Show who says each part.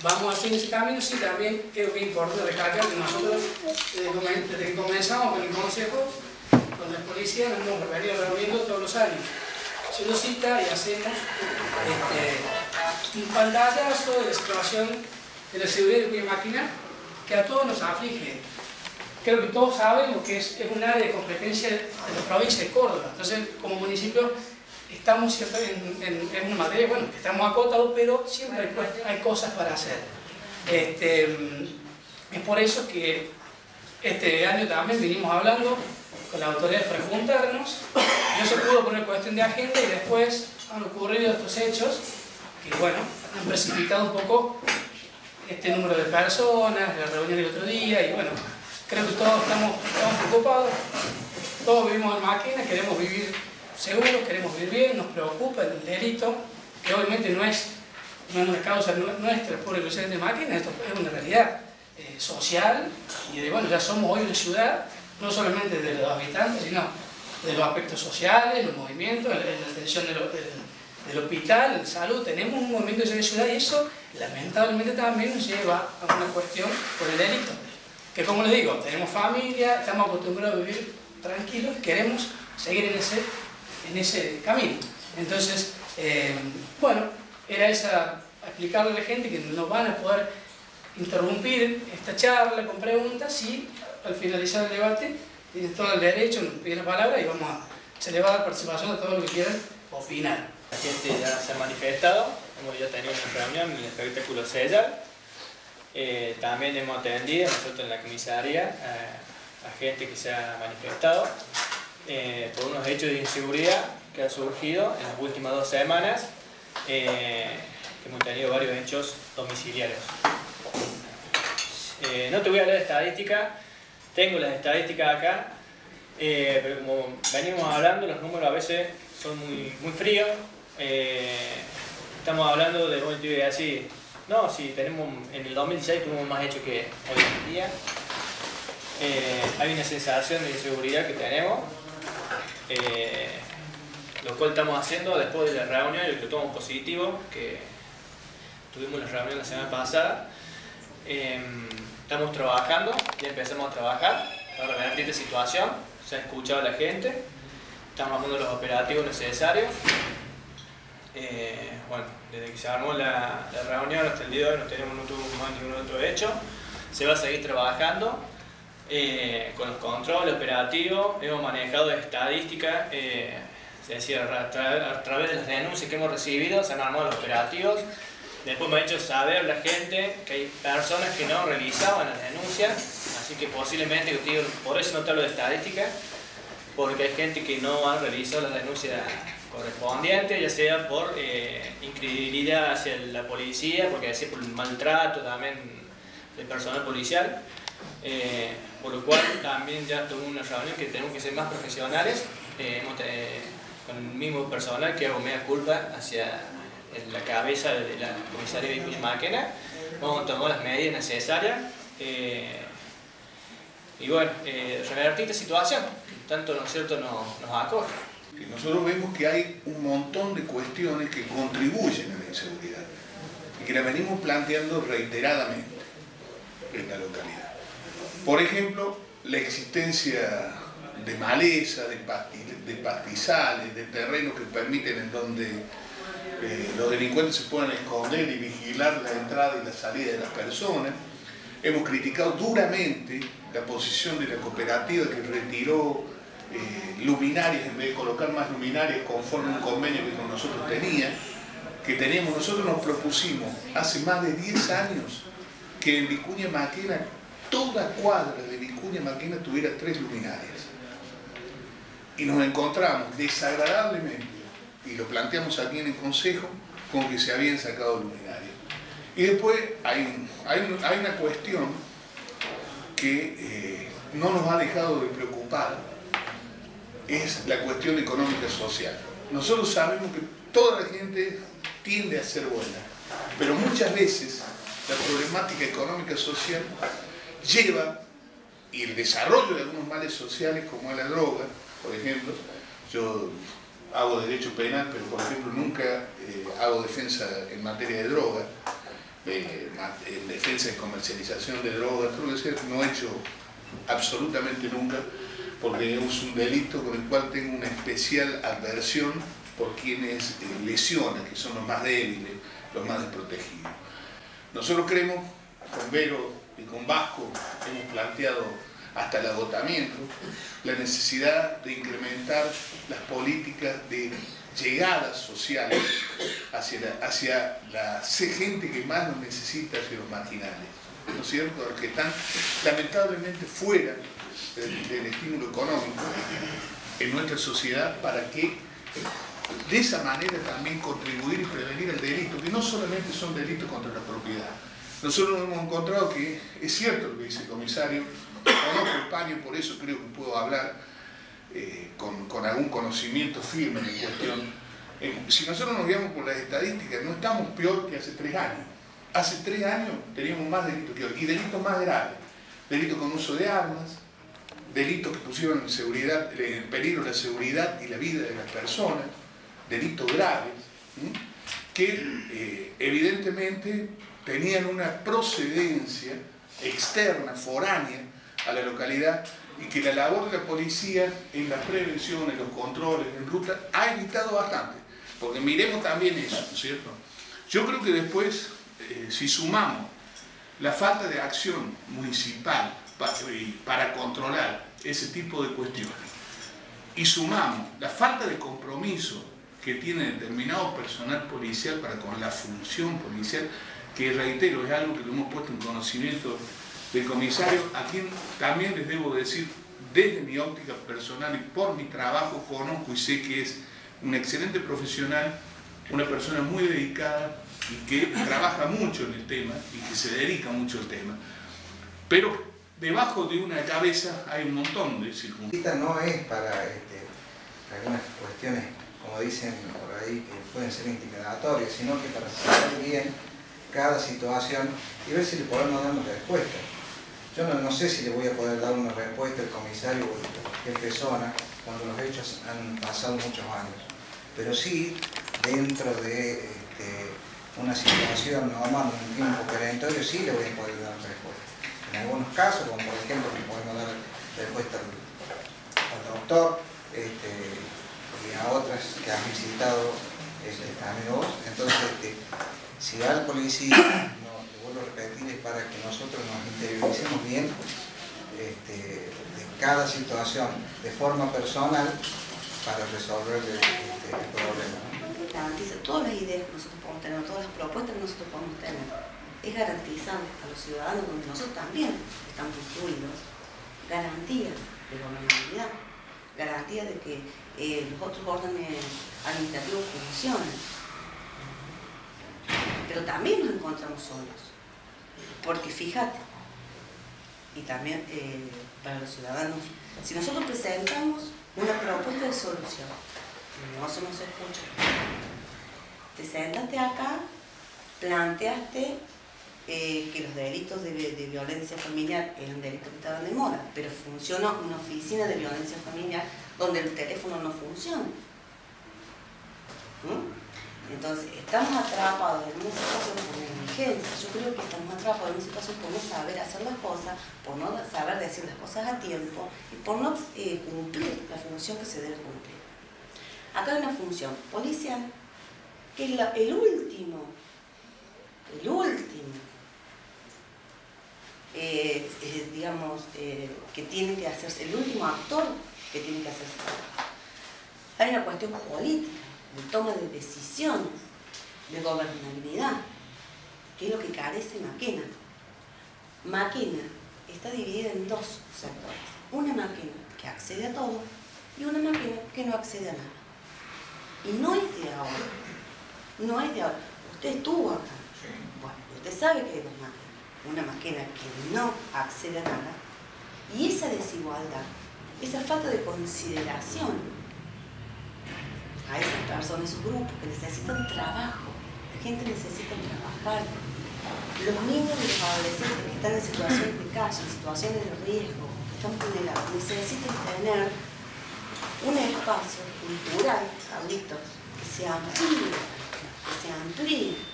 Speaker 1: vamos haciendo ese camino. Sí, también creo que es importante recalcar que nosotros, desde que comenzamos con el consejo, con la policía, nos hemos venido reuniendo todos los años, haciendo cita y hacemos un pantallazo de la situación de la seguridad de Vicuña Maquena, que a todos nos aflige. Creo que todos sabemos que es un área de competencia de la provincia de Córdoba. Entonces, como municipio, estamos siempre en una materia, bueno, que estamos acotados, pero siempre hay cosas para hacer. Es por eso que este año también vinimos hablando con las autoridades para juntarnos. No se pudo poner cuestión de agenda y después han ocurrido estos hechos que, bueno, han precipitado un poco este número de personas, la reunión del otro día, y bueno, creo que todos estamos preocupados, todos vivimos en Maquena, queremos vivir seguros, queremos vivir bien, nos preocupa el delito, que obviamente no es una causa nuestra por el occidente de Maquena, esto es una realidad social, y bueno, ya somos hoy una ciudad, no solamente de los habitantes, sino de los aspectos sociales, los movimientos, la atención del hospital, de salud. Tenemos un movimiento de ciudad y eso lamentablemente también nos lleva a una cuestión por el delito. Que, como les digo, tenemos familia, estamos acostumbrados a vivir tranquilos, queremos seguir en ese camino. Entonces, bueno, era explicarle a la gente que no van a poder interrumpir esta charla con preguntas y al finalizar el debate tienen todo el derecho, nos piden la palabra y se le va a dar participación a todos los que quieran opinar.
Speaker 2: La gente ya se ha manifestado, hemos ya tenido una reunión en el espectáculo Sellar. También hemos atendido nosotros en la comisaría a gente que se ha manifestado por unos hechos de inseguridad que han surgido en las últimas 2 semanas. Hemos tenido varios hechos domiciliarios. No te voy a hablar de estadística, tengo las estadísticas acá, pero como venimos hablando, los números a veces son muy fríos. Estamos hablando de, bueno, yo voy a decir, no, si tenemos, en el 2016 tuvimos más hechos que hoy en día. Hay una sensación de inseguridad que tenemos, lo cual estamos haciendo después de la reunión, y lo tomamos positivo, que tuvimos la reunión la semana pasada. Estamos trabajando, ya empezamos a trabajar para revertir esta situación, se ha escuchado a la gente, estamos haciendo los operativos necesarios. Bueno, desde que se armó la reunión hasta el día de hoy no tenemos más ningún otro hecho. Se va a seguir trabajando con los controles operativos. Hemos manejado estadísticas, es decir, a través de las denuncias que hemos recibido se han armado los operativos. Después me ha hecho saber la gente que hay personas que no realizaban las denuncias, así que posiblemente, por eso no te hablo de estadísticas, porque hay gente que no ha realizado las denuncias correspondientes, ya sea por incredibilidad hacia la policía, porque decía por el maltrato también del personal policial, por lo cual también ya tuvimos una reunión que tenemos que ser más profesionales, con el mismo personal que hago media culpa hacia la cabeza de la comisaría de Vicuña Maquena. Vamos a tomar las medidas necesarias y bueno, revertir esta situación que tanto, ¿no es cierto?, nos acoge.
Speaker 3: Nosotros vemos que hay un montón de cuestiones que contribuyen a la inseguridad y que la venimos planteando reiteradamente en la localidad. Por ejemplo, la existencia de maleza, de pastizales, de terrenos que permiten en donde los delincuentes se puedan esconder y vigilar la entrada y la salida de las personas. Hemos criticado duramente la posición de la cooperativa que retiró luminarias en vez de colocar más luminarias conforme un convenio que con nosotros teníamos. Nosotros nos propusimos hace más de 10 años que en Vicuña Maquena, toda cuadra de Vicuña Maquena tuviera 3 luminarias. Y nos encontramos desagradablemente, y lo planteamos aquí en el Consejo, con que se habían sacado luminarias. Y después hay una cuestión que no nos ha dejado de preocupar, es la cuestión económica social. Nosotros sabemos que toda la gente tiende a ser buena, pero muchas veces la problemática económica social lleva, y el desarrollo de algunos males sociales como es la droga, por ejemplo. Yo hago derecho penal, pero por ejemplo nunca hago defensa en materia de droga. en defensa de comercialización de drogas, creo que no he hecho absolutamente nunca, porque es un delito con el cual tengo una especial adversión por quienes lesionan, que son los más débiles, los más desprotegidos. Nosotros creemos, con Vero y con Vasco, hemos planteado hasta el agotamiento la necesidad de incrementar las políticas de llegadas sociales hacia la gente que más nos necesita, hacia los marginales, ¿no es cierto?, los que están lamentablemente fuera del estímulo económico en nuestra sociedad, para que de esa manera también contribuir y prevenir el delito, que no solamente son delitos contra la propiedad. Nosotros hemos encontrado que es cierto lo que dice el comisario, conozco el paño, por eso creo que puedo hablar con algún conocimiento firme en la cuestión. Si nosotros nos guiamos por las estadísticas, no estamos peor que hace 3 años. Hace 3 años teníamos más delitos que hoy, y delitos más graves. Delitos con uso de armas, delitos que pusieron en peligro la seguridad y la vida de las personas, delitos graves, que evidentemente tenían una procedencia externa, foránea a la localidad, y que la labor de la policía en la prevención, en los controles, en ruta, ha evitado bastante. Porque miremos también eso, ¿no es cierto? Yo creo que después, si sumamos la falta de acción municipal para controlar ese tipo de cuestiones, y sumamos la falta de compromiso que tiene determinado personal policial para con la función policial, que reitero, es algo que lo hemos puesto en conocimiento del comisario, a quien también les debo decir, desde mi óptica personal y por mi trabajo, conozco y sé que es un excelente profesional, una persona muy dedicada y que trabaja mucho en el tema y que se dedica mucho al tema. Pero debajo de una cabeza hay un montón de circunstancias.
Speaker 4: No es para algunas cuestiones, como dicen por ahí, que pueden ser intimidatorias, sino que para saber bien cada situación y ver si le podemos dar una respuesta. Yo no sé si le voy a poder dar una respuesta al comisario o al jefe de zona cuando los hechos han pasado muchos años, pero sí dentro de una situación normal, un tiempo perentorio, sí le voy a poder dar respuesta. En algunos casos, como por ejemplo le podemos dar respuesta al doctor y a otras que han visitado también vos. Entonces, si va al policía, le vuelvo a repetir, es para que nosotros nos interioricemos bien de cada situación de forma personal para resolver el problema.
Speaker 5: Garantiza todas las ideas que nosotros podemos tener, todas las propuestas que nosotros podemos tener, es garantizar a los ciudadanos, donde nosotros también estamos incluidos, garantía de gobernabilidad, garantía de que los otros órdenes administrativos funcionen. Pero también nos encontramos solos, porque fíjate, y también para los ciudadanos, si nosotros presentamos una propuesta de solución, no se nos escucha, te sentaste acá, planteaste que los delitos de violencia familiar eran delitos que estaban de moda, pero funciona una oficina de violencia familiar donde el teléfono no funciona. Entonces, estamos atrapados en una situación por negligencia. Yo creo que estamos atrapados en una situación por no saber hacer las cosas, por no saber decir las cosas a tiempo y por no cumplir la función que se debe cumplir. Acá hay una función policial, que es el último, digamos, que tiene que hacerse, el último actor que tiene que hacerse. Hay una cuestión política, de toma de decisiones, de gobernabilidad, que es lo que carece Maquena. Maquena está dividida en 2 sectores. Una Maquena que accede a todo y una Maquena que no accede a nada. Y no es de ahora. No es de ahora. Usted estuvo acá. Bueno, usted sabe que hay 2 Maquenas. Una Maquena que no accede a nada y esa desigualdad, esa falta de consideración a esas personas, esos grupos que necesitan trabajo. La gente necesita trabajar. Los niños y los adolescentes que están en situaciones de calle, en situaciones de riesgo, que están vulnerables, necesitan tener un espacio cultural, Carlitos, que se amplíe,